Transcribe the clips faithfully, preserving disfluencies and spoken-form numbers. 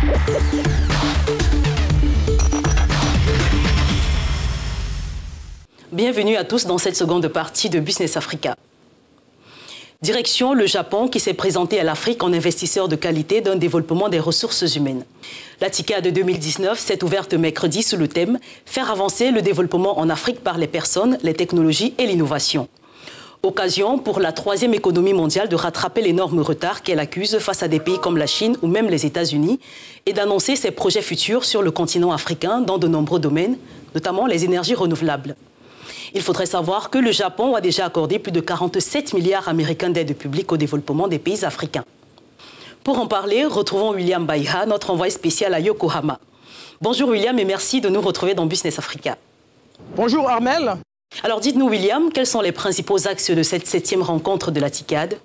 Bienvenue à tous dans cette seconde partie de Business Africa. Direction le Japon qui s'est présenté à l'Afrique en investisseur de qualité d'un développement des ressources humaines. La TICAD deux mille dix-neuf s'est ouverte mercredi sous le thème « Faire avancer le développement en Afrique par les personnes, les technologies et l'innovation ». Occasion pour la troisième économie mondiale de rattraper l'énorme retard qu'elle accuse face à des pays comme la Chine ou même les États-Unis et d'annoncer ses projets futurs sur le continent africain dans de nombreux domaines, notamment les énergies renouvelables. Il faudrait savoir que le Japon a déjà accordé plus de quarante-sept milliards américains d'aide publique au développement des pays africains. Pour en parler, retrouvons William Baiha, notre envoyé spécial à Yokohama. Bonjour William et merci de nous retrouver dans Business Africa. Bonjour Armel. Alors dites-nous William, quels sont les principaux axes de cette septième rencontre de la TICAD?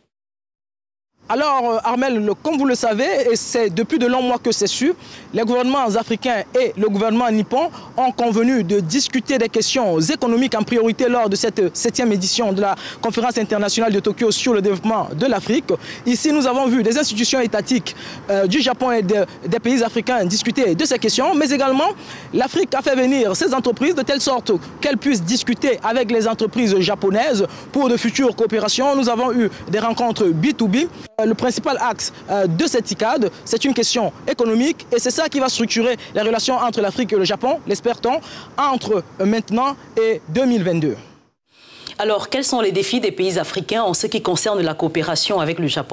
Alors, Armel, comme vous le savez, et c'est depuis de longs mois que c'est su, les gouvernements africains et le gouvernement nippon ont convenu de discuter des questions économiques en priorité lors de cette septième édition de la conférence internationale de Tokyo sur le développement de l'Afrique. Ici, nous avons vu des institutions étatiques euh, du Japon et de, des pays africains discuter de ces questions, mais également l'Afrique a fait venir ses entreprises de telle sorte qu'elles puissent discuter avec les entreprises japonaises pour de futures coopérations. Nous avons eu des rencontres B deux B. Le principal axe de cette TICAD, c'est une question économique et c'est ça qui va structurer les relations entre l'Afrique et le Japon, l'espère-t-on, entre maintenant et deux mille vingt-deux. Alors, quels sont les défis des pays africains en ce qui concerne la coopération avec le Japon ?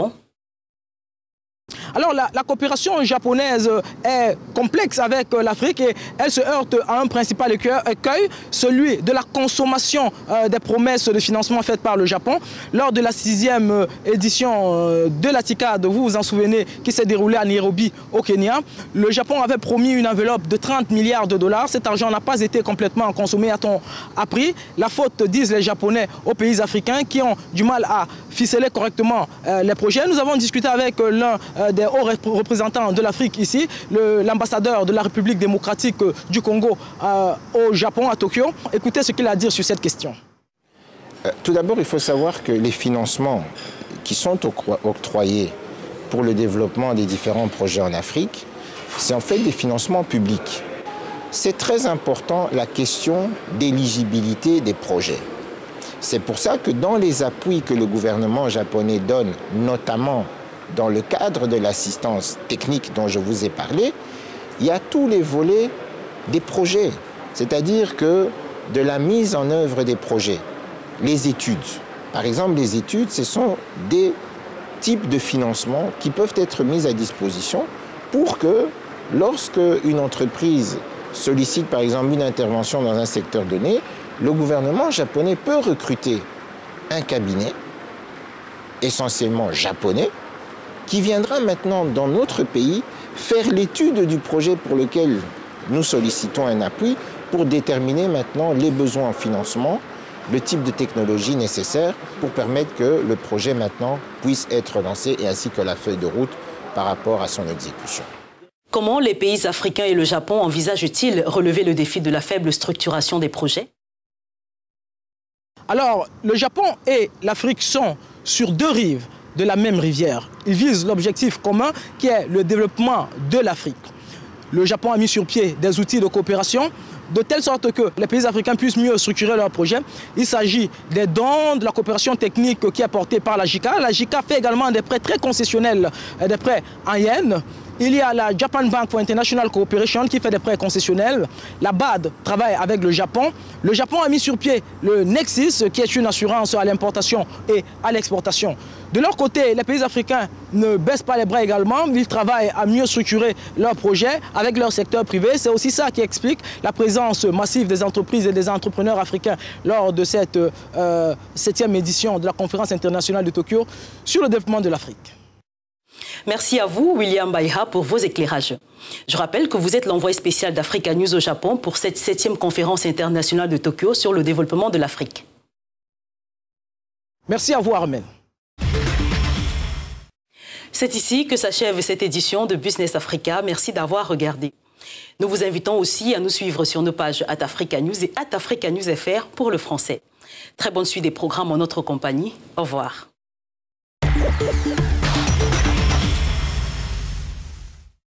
Alors la, la coopération japonaise est complexe avec l'Afrique et elle se heurte à un principal écueil, celui de la consommation euh, des promesses de financement faites par le Japon. Lors de la sixième édition euh, de la TICAD, vous vous en souvenez, qui s'est déroulée à Nairobi au Kenya, le Japon avait promis une enveloppe de trente milliards de dollars. Cet argent n'a pas été complètement consommé, a-t-on appris. La faute, disent les Japonais, aux pays africains qui ont du mal à ficeler correctement euh, les projets. Nous avons discuté avec euh, l'un euh, des hauts représentants de l'Afrique ici, l'ambassadeur de la République démocratique du Congo euh, au Japon, à Tokyo. Écoutez ce qu'il a à dire sur cette question. Euh, tout d'abord, il faut savoir que les financements qui sont octroyés pour le développement des différents projets en Afrique, c'est en fait des financements publics. C'est très important la question d'éligibilité des projets. C'est pour ça que dans les appuis que le gouvernement japonais donne, notamment dans le cadre de l'assistance technique dont je vous ai parlé, il y a tous les volets des projets, c'est-à-dire que de la mise en œuvre des projets, les études. Par exemple, les études, ce sont des types de financement qui peuvent être mis à disposition pour que, lorsque une entreprise sollicite par exemple une intervention dans un secteur donné, le gouvernement japonais peut recruter un cabinet, essentiellement japonais, qui viendra maintenant dans notre pays faire l'étude du projet pour lequel nous sollicitons un appui pour déterminer maintenant les besoins en financement, le type de technologie nécessaire pour permettre que le projet maintenant puisse être lancé et ainsi que la feuille de route par rapport à son exécution. Comment les pays africains et le Japon envisagent-ils relever le défi de la faible structuration des projets ? Alors, le Japon et l'Afrique sont sur deux rives de la même rivière. Ils visent l'objectif commun qui est le développement de l'Afrique. Le Japon a mis sur pied des outils de coopération de telle sorte que les pays africains puissent mieux structurer leurs projets. Il s'agit des dons, de la coopération technique qui est portée par la JICA. La JICA fait également des prêts très concessionnels, des prêts en yens. Il y a la Japan Bank for International Cooperation qui fait des prêts concessionnels. La B A D travaille avec le Japon. Le Japon a mis sur pied le Nexus, qui est une assurance à l'importation et à l'exportation. De leur côté, les pays africains ne baissent pas les bras également. Ils travaillent à mieux structurer leurs projets avec leur secteur privé. C'est aussi ça qui explique la présence massive des entreprises et des entrepreneurs africains lors de cette euh, septième édition de la conférence internationale de Tokyo sur le développement de l'Afrique. Merci à vous, William Baiha, pour vos éclairages. Je rappelle que vous êtes l'envoyé spécial d'Africa News au Japon pour cette septième conférence internationale de Tokyo sur le développement de l'Afrique. Merci à vous, Armel. C'est ici que s'achève cette édition de Business Africa. Merci d'avoir regardé. Nous vous invitons aussi à nous suivre sur nos pages at Africa News et at Africa News F R pour le français. Très bonne suite des programmes en notre compagnie. Au revoir.